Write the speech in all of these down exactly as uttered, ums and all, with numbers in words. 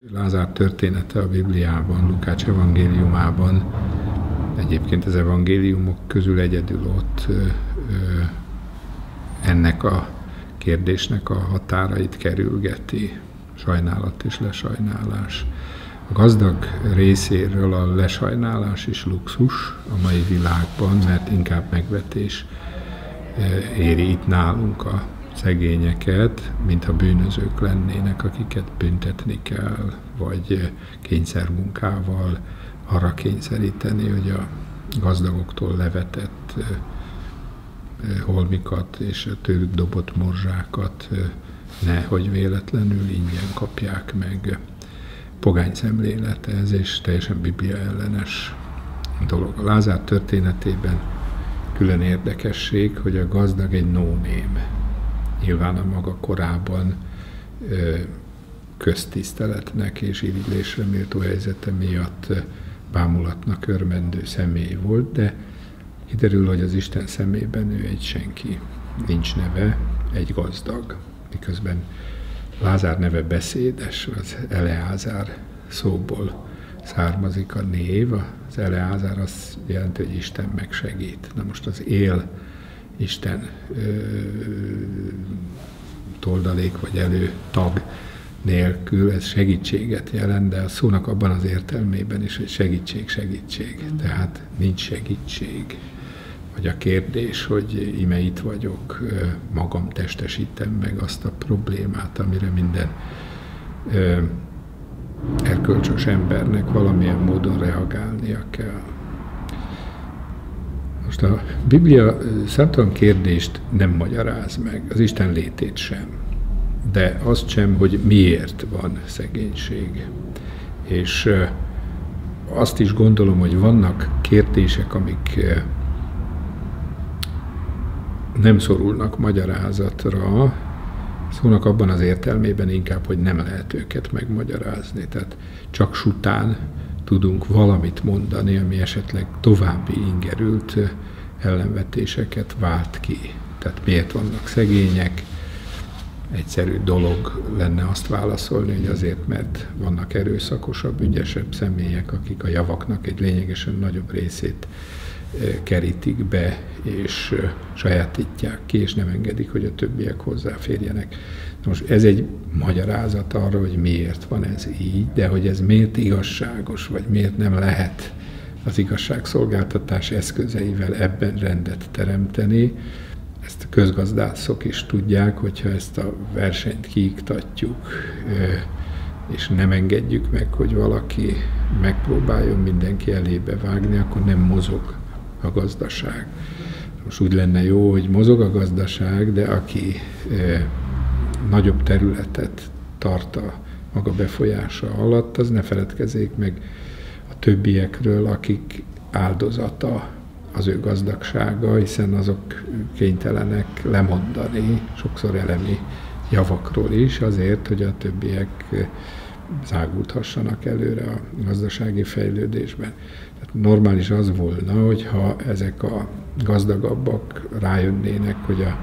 Lázár története a Bibliában, Lukács evangéliumában, egyébként az evangéliumok közül egyedül ott ö, ö, ennek a kérdésnek a határait kerülgeti, sajnálat és lesajnálás. A gazdag részéről a lesajnálás is luxus a mai világban, mert inkább megvetés éri itt nálunk a szegényeket, mintha bűnözők lennének, akiket büntetni kell, vagy kényszermunkával arra kényszeríteni, hogy a gazdagoktól levetett holmikat és tőlük dobott morzsákat nehogy véletlenül ingyen kapják meg. Pogány szemlélete ez, és teljesen Biblia ellenes dolog. A Lázár történetében külön érdekesség, hogy a gazdag egy no-name. Nyilván a maga korában ö, köztiszteletnek és irigylésre méltó helyzete miatt bámulatnak örvendő személy volt, de kiderül, hogy az Isten szemében ő egy senki, nincs neve, egy gazdag. Miközben Lázár neve beszédes, az Eleázár szóból származik a név, az Eleázár azt jelenti, hogy Isten megsegít. Na most az él Isten ö, toldalék vagy előtag nélkül ez segítséget jelent, de a szónak abban az értelmében is, hogy segítség, segítség. Tehát nincs segítség. Vagy a kérdés, hogy ime itt vagyok, magam testesítem meg azt a problémát, amire minden ö, erkölcsös embernek valamilyen módon reagálnia kell. Most a Biblia számtalan kérdést nem magyaráz meg, az Isten létét sem, de azt sem, hogy miért van szegénység. És azt is gondolom, hogy vannak kérdések, amik nem szorulnak magyarázatra, szónak abban az értelmében inkább, hogy nem lehet őket megmagyarázni. Tehát csak sután tudunk valamit mondani, ami esetleg további ingerült ellenvetéseket vált ki. Tehát miért vannak szegények? Egyszerű dolog lenne azt válaszolni, hogy azért, mert vannak erőszakosabb, ügyesebb személyek, akik a javaknak egy lényegesen nagyobb részét kerítik be, és sajátítják ki, és nem engedik, hogy a többiek hozzáférjenek. Most ez egy magyarázat arra, hogy miért van ez így, de hogy ez miért igazságos, vagy miért nem lehet az igazságszolgáltatás eszközeivel ebben rendet teremteni. Ezt a közgazdászok is tudják, hogyha ezt a versenyt kiiktatjuk, és nem engedjük meg, hogy valaki megpróbáljon mindenki elébe vágni, akkor nem mozog a gazdaság. Most úgy lenne jó, hogy mozog a gazdaság, de aki e, nagyobb területet tart a maga befolyása alatt, az ne feledkezzék meg a többiekről, akik áldozata az ő gazdagsága, hiszen azok kénytelenek lemondani, sokszor elemi javakról is, azért, hogy a többiek zágulthassanak előre a gazdasági fejlődésben. Tehát normális az volna, hogyha ezek a gazdagabbak rájönnének, hogy a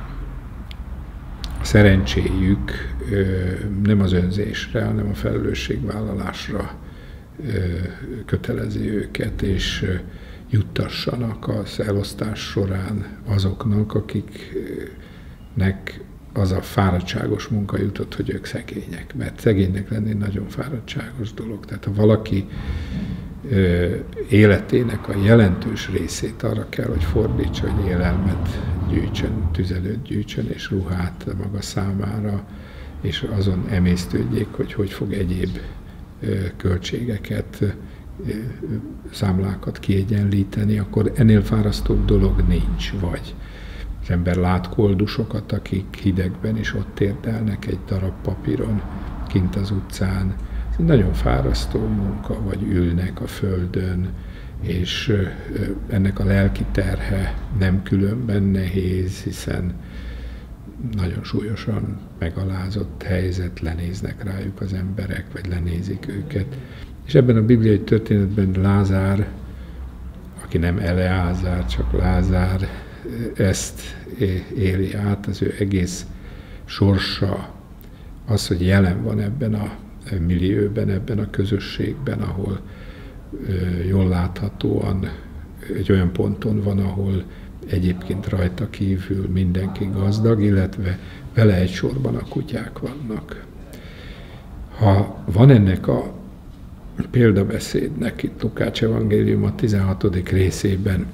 szerencséjük nem az önzésre, hanem a felelősségvállalásra kötelezi őket, és juttassanak az elosztás során azoknak, akiknek az a fáradtságos munka jutott, hogy ők szegények. Mert szegénynek lenni nagyon fáradtságos dolog. Tehát ha valaki ö, életének a jelentős részét arra kell, hogy fordítsa, hogy élelmet gyűjtsön, tüzelőt gyűjtsön és ruhát maga számára, és azon emésztődjék, hogy hogy fog egyéb ö, költségeket, ö, számlákat kiegyenlíteni, akkor ennél fárasztóbb dolog nincs, vagy az ember lát koldusokat, akik hidegben is ott térdelnek egy darab papíron kint az utcán. Ez egy nagyon fárasztó munka, vagy ülnek a földön, és ennek a lelki terhe nem különben nehéz, hiszen nagyon súlyosan megalázott helyzet, lenéznek rájuk az emberek, vagy lenézik őket. És ebben a bibliai történetben Lázár, aki nem Eleázár, csak Lázár, ezt éli át, az ő egész sorsa, az, hogy jelen van ebben a millióben, ebben a közösségben, ahol jól láthatóan egy olyan ponton van, ahol egyébként rajta kívül mindenki gazdag, illetve vele egy sorban a kutyák vannak. Ha van ennek a példabeszédnek itt Lukács evangélium a tizenhatodik részében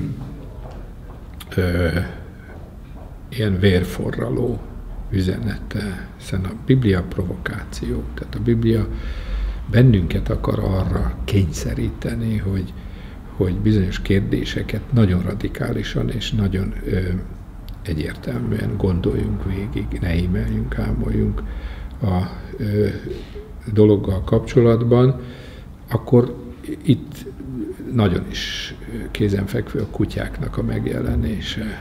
ö, ilyen vérforraló üzenete, hiszen a Biblia provokáció, tehát a Biblia bennünket akar arra kényszeríteni, hogy, hogy bizonyos kérdéseket nagyon radikálisan és nagyon ö, egyértelműen gondoljunk végig, ne émeljünk, ámoljunk a ö, dologgal kapcsolatban, akkor itt nagyon is kézenfekvő a kutyáknak a megjelenése.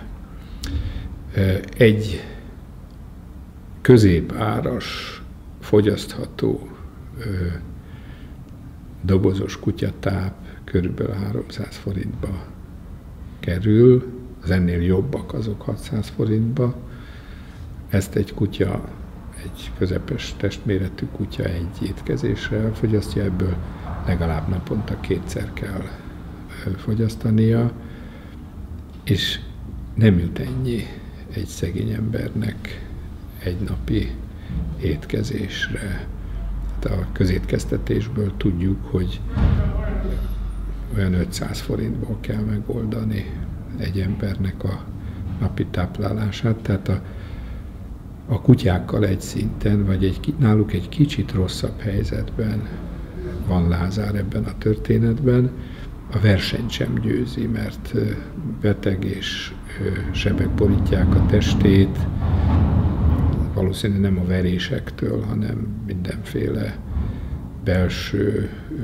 Egy középáras, fogyasztható dobozos kutyatáp körülbelül háromszáz forintba kerül, az ennél jobbak azok hatszáz forintba. Ezt egy kutya, egy közepes testméretű kutya egy étkezésre elfogyasztja, ebből legalább naponta kétszer kell fogyasztania, és nem jut ennyi egy szegény embernek egy napi étkezésre. A közétkeztetésből tudjuk, hogy olyan ötszáz forintból kell megoldani egy embernek a napi táplálását, tehát a, a kutyákkal egy szinten, vagy egy, náluk egy kicsit rosszabb helyzetben van Lázár ebben a történetben. A versenyt sem győzi, mert beteg és sebek borítják a testét, valószínűleg nem a verésektől, hanem mindenféle belső ö,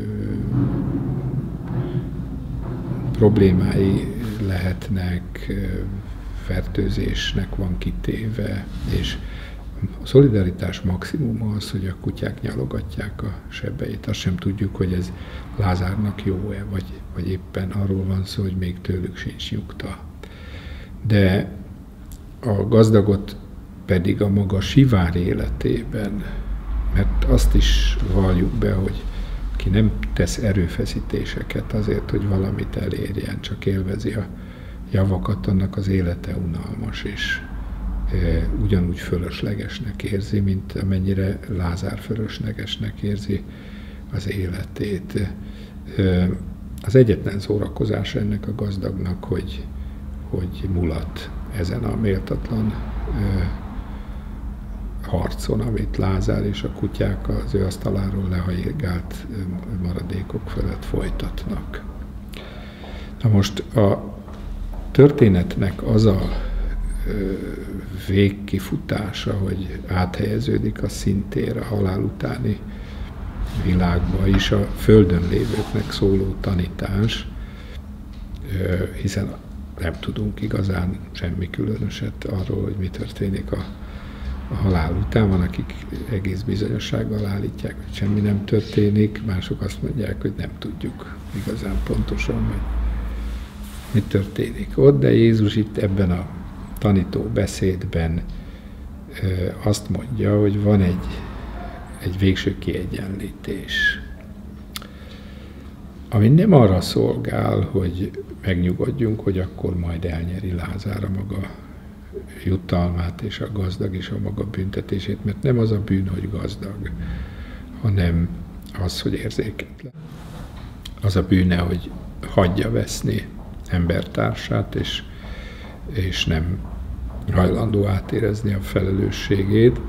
problémái lehetnek, fertőzésnek van kitéve, és a szolidaritás maximuma az, hogy a kutyák nyalogatják a sebeit. Azt sem tudjuk, hogy ez Lázárnak jó-e, vagy, vagy éppen arról van szó, hogy még tőlük sincs nyugta. De a gazdagot pedig a maga sivár életében, mert azt is valljuk be, hogy aki nem tesz erőfeszítéseket azért, hogy valamit elérjen, csak élvezi a javakat, annak az élete unalmas, és e, ugyanúgy fölöslegesnek érzi, mint amennyire Lázár fölöslegesnek érzi az életét. E, az egyetlen szórakozás ennek a gazdagnak, hogy, hogy mulat ezen a méltatlan e, harcon, amit Lázár és a kutyák az ő asztaláról lehajégált maradékok felett folytatnak. Na most a történetnek az a végkifutása, hogy áthelyeződik a szintér, a halál utáni világba is a földön lévőknek szóló tanítás, hiszen nem tudunk igazán semmi különöset arról, hogy mi történik a a halál után. Van, akik egész bizonyossággal állítják, hogy semmi nem történik, mások azt mondják, hogy nem tudjuk igazán pontosan, hogy mi történik ott, de Jézus itt ebben a tanító beszédben azt mondja, hogy van egy, egy végső kiegyenlítés, ami nem arra szolgál, hogy megnyugodjunk, hogy akkor majd elnyeri Lázár a maga jutalmát, és a gazdag is a maga büntetését, mert nem az a bűn, hogy gazdag, hanem az, hogy érzéketlen. Az a bűne, hogy hagyja veszni embertársát, és, és nem hajlandó átérezni a felelősségét.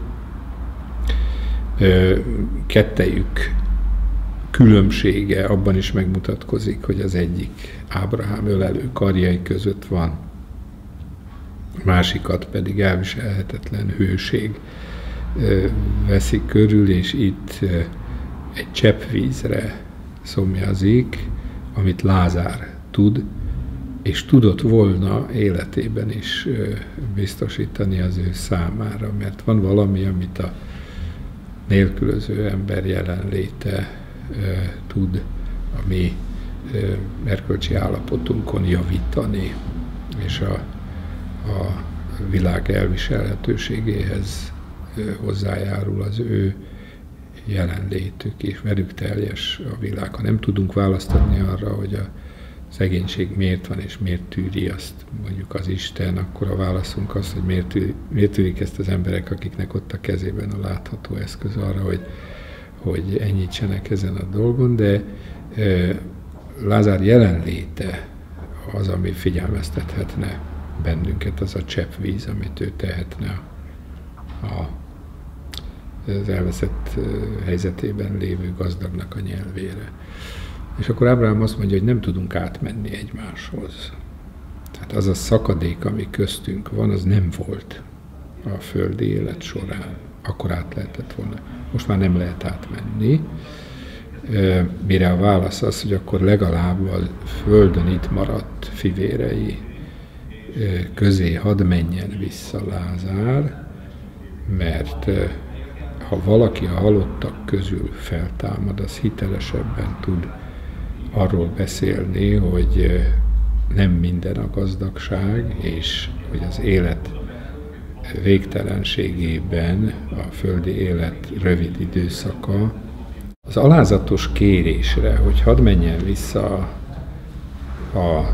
Kettejük különbsége abban is megmutatkozik, hogy az egyik Ábrahám ölelő karjai között van, a másikat pedig elviselhetetlen hőség veszi körül, és itt egy csepp vízre szomjazik, amit Lázár tud, és tudott volna életében is biztosítani az ő számára, mert van valami, amit a nélkülöző ember jelenléte tud a mi erkölcsi állapotunkon javítani, és a a világ elviselhetőségéhez hozzájárul az ő jelenlétük, és velük teljes a világ. Ha nem tudunk választ adni arra, hogy a szegénység miért van, és miért tűri azt mondjuk az Isten, akkor a válaszunk az, hogy miért, tűri, miért tűrik ezt az emberek, akiknek ott a kezében a látható eszköz arra, hogy, hogy enyhítsenek ezen a dolgon, de e, Lázár jelenléte az, ami figyelmeztethetne bennünket, az a csepp víz, amit ő tehetne a, az elveszett helyzetében lévő gazdagnak a nyelvére. És akkor Ábrahám azt mondja, hogy nem tudunk átmenni egymáshoz. Tehát az a szakadék, ami köztünk van, az nem volt a földi élet során. Akkor át lehetett volna. Most már nem lehet átmenni. Mire a válasz az, hogy akkor legalább a földön itt maradt fivérei közé hadd menjen vissza Lázár, mert ha valaki a halottak közül feltámad, az hitelesebben tud arról beszélni, hogy nem minden a gazdagság, és hogy az élet végtelenségében a földi élet rövid időszaka. Az alázatos kérésre, hogy hadd menjen vissza a, a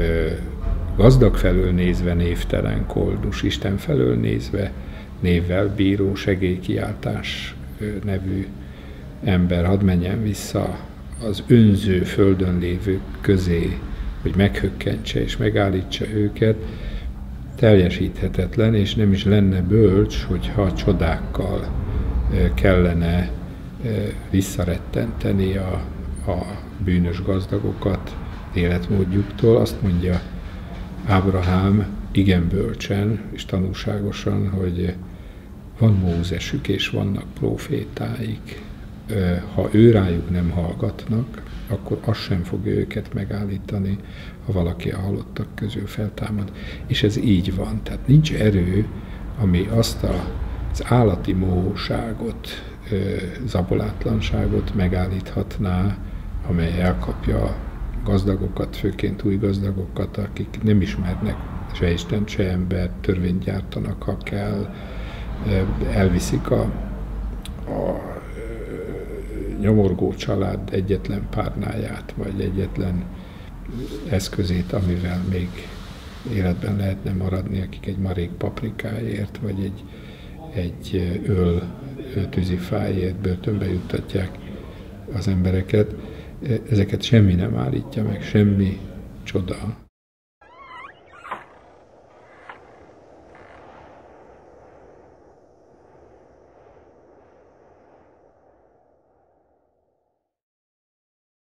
gazdag felől nézve névtelen koldus, Isten felől nézve névvel bíró segélykiáltás nevű ember, hadd menjen vissza az önző földön lévők közé, hogy meghökkentse és megállítsa őket, teljesíthetetlen, és nem is lenne bölcs, hogyha csodákkal kellene visszarettenteni a, a bűnös gazdagokat életmódjuktól. Azt mondja Ábrahám igen bölcsen és tanúságosan, hogy van Mózesük és vannak prófétáik. Ha ő rájuk nem hallgatnak, akkor az sem fogja őket megállítani, ha valaki a halottak közül feltámad. És ez így van. Tehát nincs erő, ami azt az állati mohóságot, zabolátlanságot megállíthatná, amely elkapja a gazdagokat, főként új gazdagokat, akik nem ismernek se Istent, se embert, törvényt gyártanak, ha kell, elviszik a, a nyomorgó család egyetlen párnáját, vagy egyetlen eszközét, amivel még életben lehetne maradni, akik egy marék paprikáért, vagy egy, egy öl tűzifáért börtönbe juttatják az embereket. Ezeket semmi nem állítja meg, semmi csoda.